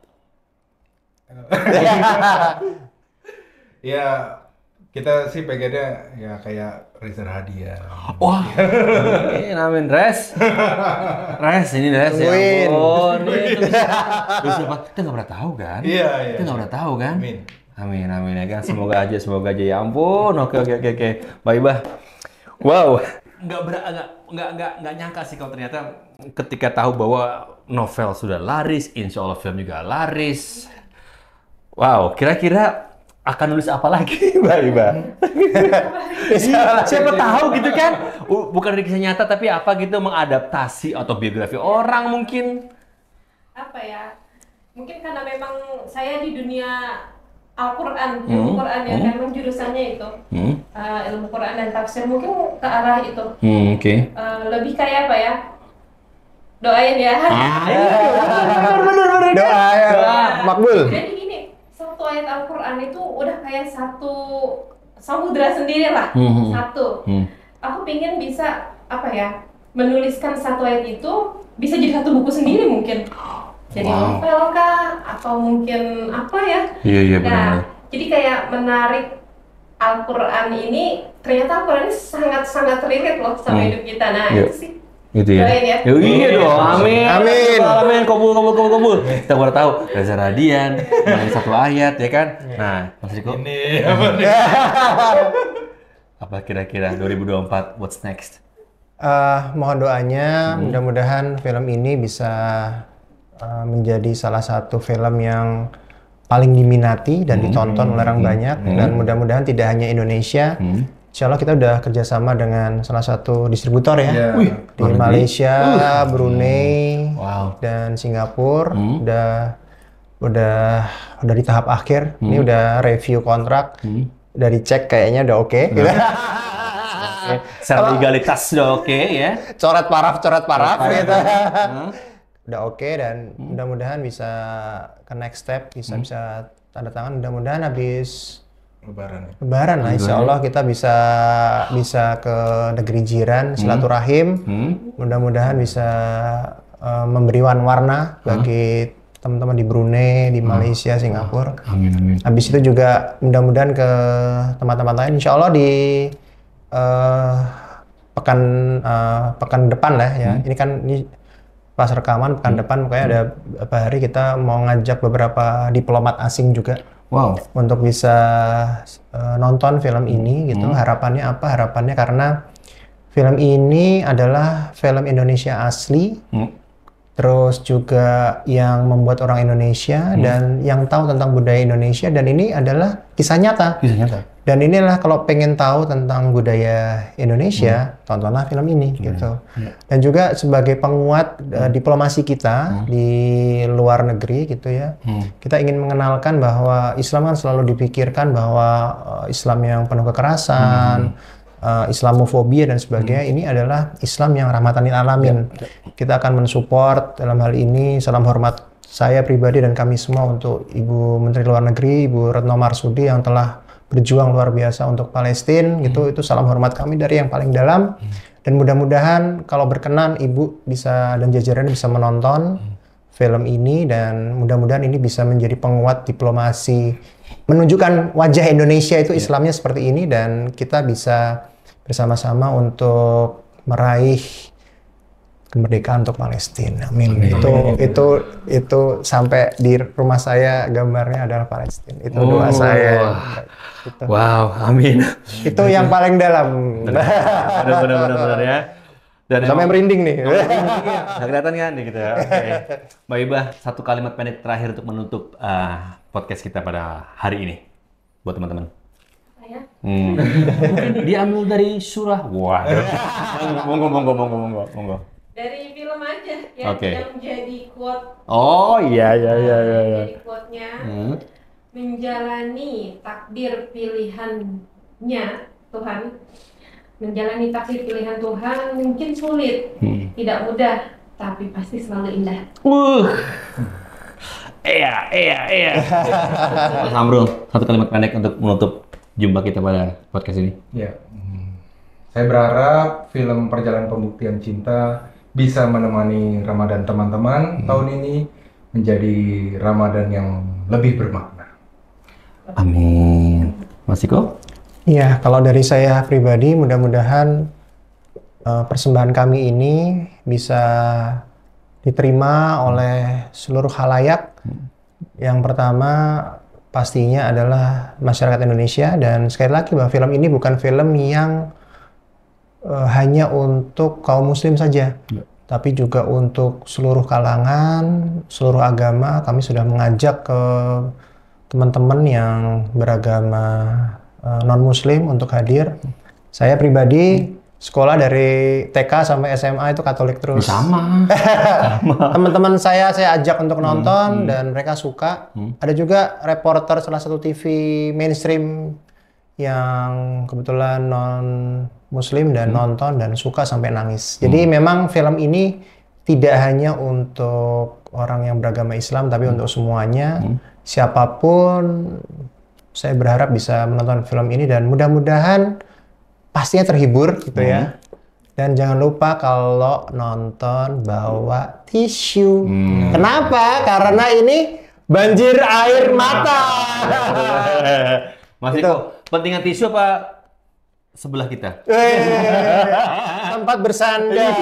Ya kita sih pengennya ya kayak Reza Radian. Wah, ini namin Res. Res ini Res ya. Oh, ini siapa? Kita nggak pernah tahu kan? Iya iya. Kita nggak pernah tahu kan? Amin. Amin, amin ya kan. Semoga aja, semoga aja ya ampun. Oke, oke, oke, oke. Baik, Bah. Wow. Nggak ber, nggak, nggak, nggak, nggak nyangka sih kalau ternyata ketika tahu bahwa novel sudah laris, insya Allah film juga laris. Wow, kira-kira akan nulis apa lagi, Mbak Iba? Siapa tahu gitu kan? Bukan dari kisah nyata, tapi apa gitu mengadaptasi atau biografi orang mungkin. Apa ya? Mungkin karena memang saya di dunia Al-Quran, ilmu hmm. Quran ya, hmm. memang jurusannya itu hmm. uh, ilmu Quran dan tafsir, mungkin ke arah itu. Hmm, Oke. Okay. Uh, lebih kayak apa ya? Doain ya. Ah, iya. Bener-bener doa ya. Makbul. Jadi gini, satu ayat Al-Quran itu udah kayak satu samudra sendiri lah, hmm. satu. Hmm. Aku pingin bisa apa ya? Menuliskan satu ayat itu bisa jadi satu buku sendiri mungkin. Jadi wow. novel kah? Atau mungkin apa ya? Iya, iya benar. Nah, jadi kayak menarik Al-Quran ini, ternyata Al-Quran ini sangat-sangat relate loh sama hmm. hidup kita. Nah, yeah. itu sih. Itu ya? Doain ya? Yo, iya dong, amin. Amin. Amin, kabul, kabul, kabul, kabul. Kita baru tahu, Reza Radian, main satu ayat ya kan? Nah, Mas Riko. Ini apa nih? Apa kira-kira dua ribu dua puluh empat, what's next? Uh, mohon doanya, hmm. mudah-mudahan film ini bisa uh, menjadi salah satu film yang paling diminati dan hmm. ditonton oleh orang hmm. banyak. Hmm. Dan mudah-mudahan tidak hanya Indonesia, hmm. Insya Allah kita udah kerjasama dengan salah satu distributor ya, yeah. Wih, di Malaysia, uh. Brunei, wow. dan Singapura. Hmm. Udah udah udah di tahap akhir. Hmm. Ini udah review kontrak, hmm. udah dicek kayaknya udah oke. Okay, gitu. Okay. Secara legalitas udah oke okay, ya. Coret paraf, coret paraf gitu. Hmm. Udah oke okay, dan hmm. mudah-mudahan bisa ke next step, bisa hmm. bisa tanda tangan. Mudah-mudahan habis Lebaran. Lebaran lah, Insya Allah kita bisa bisa ke negeri jiran, silaturahim. Hmm. Mudah-mudahan bisa uh, memberi warna bagi hmm. teman-teman di Brunei, di Malaysia, Singapura. Amin, amin. Habis itu juga mudah-mudahan ke teman-teman lain, Insya Allah di uh, pekan uh, pekan depan lah ya. Hmm. Ini kan ini pas rekaman pekan hmm. depan, pokoknya ada beberapa hari kita mau ngajak beberapa diplomat asing juga. Wow. Untuk bisa uh, nonton film ini gitu. Hmm. Harapannya apa? Harapannya karena Film ini adalah film Indonesia asli, hmm. terus juga yang membuat orang Indonesia hmm. dan yang tahu tentang budaya Indonesia, dan ini adalah kisah nyata. Kisah nyata. Dan inilah kalau pengen tahu tentang budaya Indonesia, hmm. tontonlah film ini hmm. gitu. Hmm. Dan juga sebagai penguat hmm. uh, diplomasi kita hmm. di luar negeri gitu ya, hmm. kita ingin mengenalkan bahwa Islam kan selalu dipikirkan bahwa uh, Islam yang penuh kekerasan, hmm. uh, Islamofobia dan sebagainya. Hmm. Ini adalah Islam yang rahmatan lil alamin. Ya. Kita akan mensupport dalam hal ini. Salam hormat saya pribadi dan kami semua untuk Ibu Menteri Luar Negeri, Ibu Retno Marsudi yang telah berjuang luar biasa untuk Palestina, hmm. gitu. Itu salam hormat kami dari yang paling dalam. Hmm. Dan mudah-mudahan kalau berkenan Ibu bisa dan jajaran bisa menonton hmm. film ini, dan mudah-mudahan ini bisa menjadi penguat diplomasi, menunjukkan wajah Indonesia itu Islamnya yeah. seperti ini, dan kita bisa bersama-sama untuk meraih kemerdekaan untuk Palestina. Amin. Amin. Itu itu itu sampai di rumah saya gambarnya adalah Palestina. Itu oh. doa saya. Gitu. Wow, amin. Itu yang paling dalam. Benar-benar ya. Dan sampai merinding nih. Nggak kelihatan kan nih gitu ya. Oke. Mbak Ibah, satu kalimat pendek terakhir untuk menutup uh, podcast kita pada hari ini buat teman-teman. Saya? Hmm. Diambil dari surah. Wah. Monggo, monggo, monggo, monggo, monggo. Dari film aja ya, okay. yang jadi quote. Oh iya iya iya iya. Jadi quote-nya hmm. menjalani takdir pilihannya Tuhan, menjalani takdir pilihan Tuhan mungkin sulit, hmm. tidak mudah, tapi pasti selalu indah. Uh, iya iya iya. Mas Amrul, satu kalimat pendek untuk menutup jumpa kita pada podcast ini. Ya, hmm. saya berharap film Perjalanan Pembuktian Cinta bisa menemani Ramadan teman-teman hmm. tahun ini menjadi Ramadan yang lebih bermakna. Amin. Mas Iko? Iya, kalau dari saya pribadi mudah-mudahan uh, persembahan kami ini bisa diterima oleh seluruh khalayak. Hmm. Yang pertama pastinya adalah masyarakat Indonesia, dan sekali lagi bahwa film ini bukan film yang Uh, hanya untuk kaum muslim saja, ya. tapi juga untuk seluruh kalangan, seluruh agama. Kami sudah mengajak ke teman-teman yang beragama uh, non-muslim untuk hadir. Saya pribadi hmm. sekolah dari T K sampai S M A itu Katolik terus. Sama. Teman-teman saya saya ajak untuk nonton hmm. dan mereka suka. Hmm. Ada juga reporter salah satu T V mainstream yang kebetulan non Muslim dan hmm. nonton dan suka sampai nangis. Jadi hmm. memang film ini tidak hanya untuk orang yang beragama Islam, tapi hmm. untuk semuanya. Hmm. Siapapun, saya berharap bisa menonton film ini, dan mudah-mudahan pastinya terhibur gitu hmm. ya. Dan jangan lupa kalau nonton bawa tisu. Hmm. Kenapa? Karena ini banjir air mata. Mas Iko, pentingan tisu apa sebelah kita? Tempat bersandar.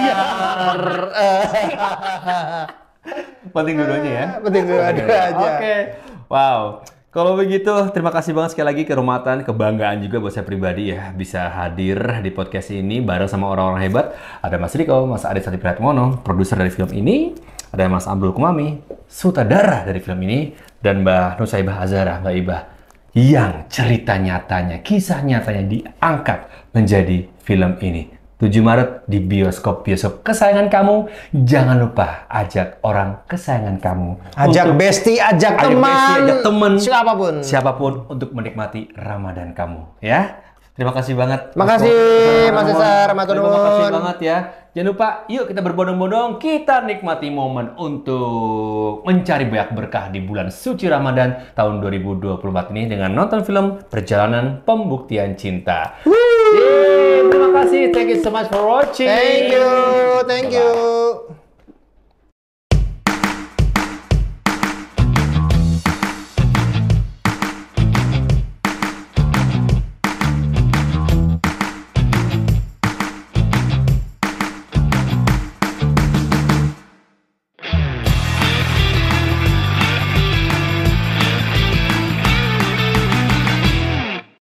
Penting dua-duanya ya? Penting dua-duanya. Oke. Okay. Wow. Kalau begitu, terima kasih banget sekali lagi kehormatan, kebanggaan juga buat saya pribadi ya bisa hadir di podcast ini bareng sama orang-orang hebat. Ada Mas Riko, Mas Adit Sati Prihatmono, produser dari film ini. Ada Mas Amrul Kumami, sutradara dari film ini. Dan Mbak Nusaibah Azhara, Mbak Ibah, yang cerita nyatanya, kisah nyatanya diangkat menjadi film ini. tujuh Maret di bioskop-bioskop kesayangan kamu. Jangan lupa ajak orang kesayangan kamu. Ajak untuk, bestie, ajak, ajak teman, bestie, ajak teman, siapapun. Siapapun untuk menikmati Ramadan kamu, ya. Terima kasih banget. Terima kasih Mas Cesar, matur nuwun. Terima kasih banget ya. Jangan lupa, yuk kita berbondong-bondong, kita nikmati momen untuk mencari banyak berkah di bulan suci Ramadan tahun dua ribu dua puluh empat ini dengan nonton film Perjalanan Pembuktian Cinta. Yeay, terima kasih. Thank you so much for watching. Thank you. Thank you.